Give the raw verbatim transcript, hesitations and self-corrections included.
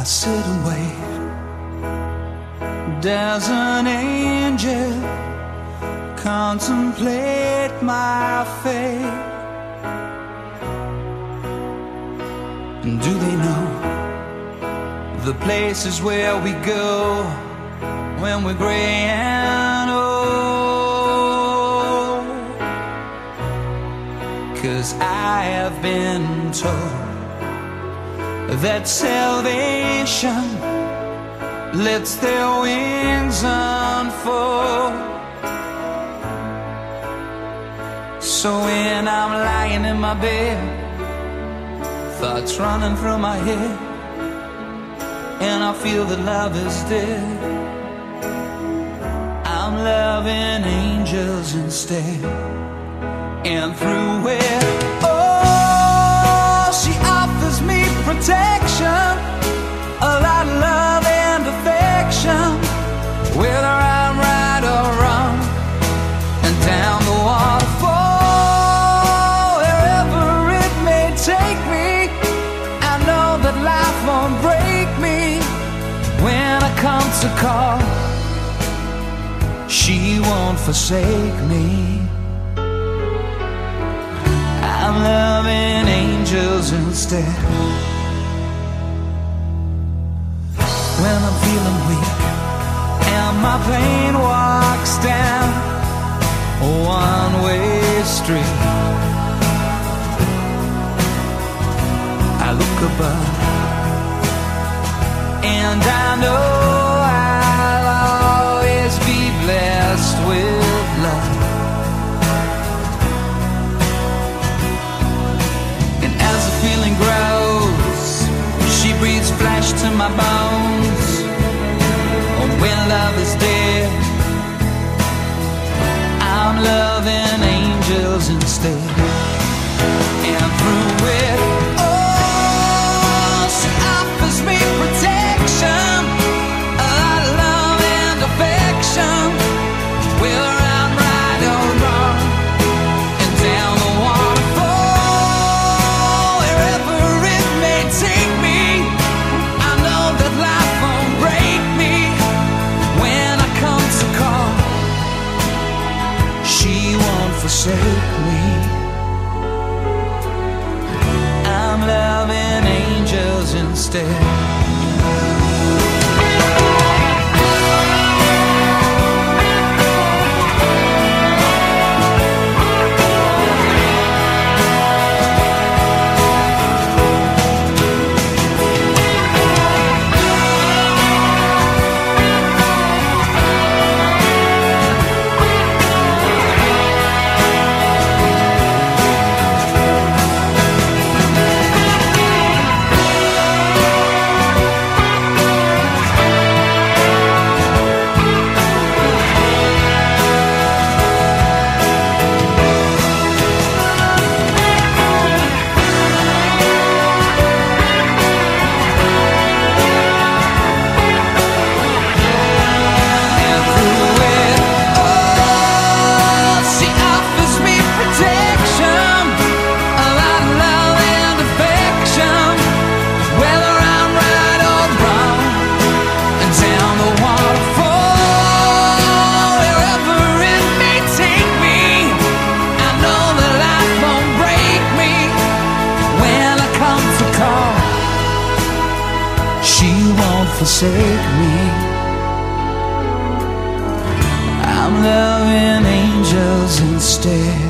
sit and wait. Does an angel contemplate my fate? And do they know the places where we go when we're gray and old? 'Cause I have been told that salvation lets their wings unfold. So when I'm lying in my bed, thoughts running through my head, and I feel that love is dead, I'm loving angels instead. And through it, oh, she offers me protection, a lot of love and affection, whether I'm right or wrong. And down the waterfall, wherever it may take me, I know that life won't break me. When I come to call, she won't forsake me. I'm loving angels instead. When I'm feeling weak and my pain walks down a one-way street, I look above and I know I'll always be blessed with love. And as the feeling grows, she breathes flesh to my bones. And when love is dead, I'm loving angels instead. And through it, oh, she offers me protection, a lot of love and affection, whether I'm right or wrong. And down the waterfall, wherever it may take me, I know that life won't break me. When I come to call, she won't forsake me. I'm loving angels instead. Forsake me. I'm loving angels instead.